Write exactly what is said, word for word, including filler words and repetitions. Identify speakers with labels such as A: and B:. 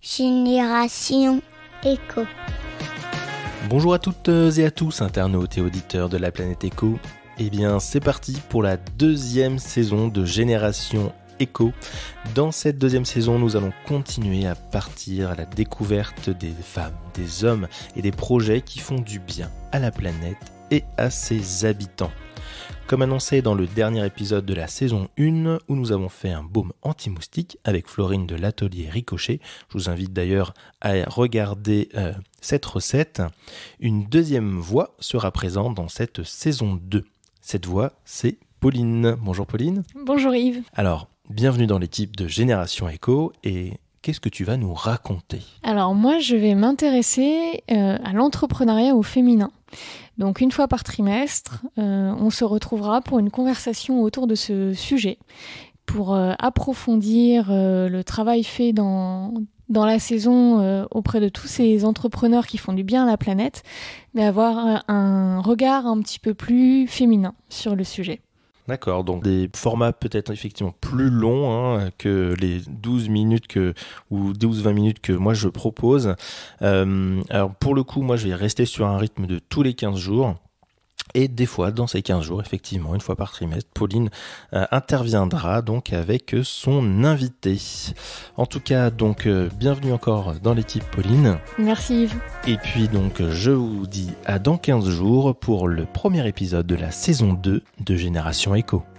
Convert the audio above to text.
A: Génération Éco.
B: Bonjour à toutes et à tous, internautes et auditeurs de la planète Éco. Eh bien, c'est parti pour la deuxième saison de Génération Éco. Dans cette deuxième saison, nous allons continuer à partir à la découverte des femmes, des hommes et des projets qui font du bien à la planète et à ses habitants. Comme annoncé dans le dernier épisode de la saison un, où nous avons fait un baume anti-moustique avec Florine de l'atelier Ricochet, je vous invite d'ailleurs à regarder euh, cette recette, une deuxième voix sera présente dans cette saison deux. Cette voix, c'est Pauline. Bonjour Pauline.
C: Bonjour Yves.
B: Alors, bienvenue dans l'équipe de Génération Éco et qu'est-ce que tu vas nous raconter ?
C: Alors moi, je vais m'intéresser euh, à l'entrepreneuriat au féminin. Donc une fois par trimestre, euh, on se retrouvera pour une conversation autour de ce sujet, pour euh, approfondir euh, le travail fait dans, dans la saison euh, auprès de tous ces entrepreneurs qui font du bien à la planète, mais avoir un, un regard un petit peu plus féminin sur le sujet.
B: D'accord, donc des formats peut-être effectivement plus longs hein, que les douze minutes que, ou douze vingt minutes que moi je propose. Euh, alors pour le coup, moi je vais rester sur un rythme de tous les quinze jours. Et des fois, dans ces quinze jours, effectivement, une fois par trimestre, Pauline euh, interviendra donc avec son invité. En tout cas, donc, euh, bienvenue encore dans l'équipe Pauline.
C: Merci Yves.
B: Et puis donc, je vous dis à dans quinze jours pour le premier épisode de la saison deux de Génération Éco.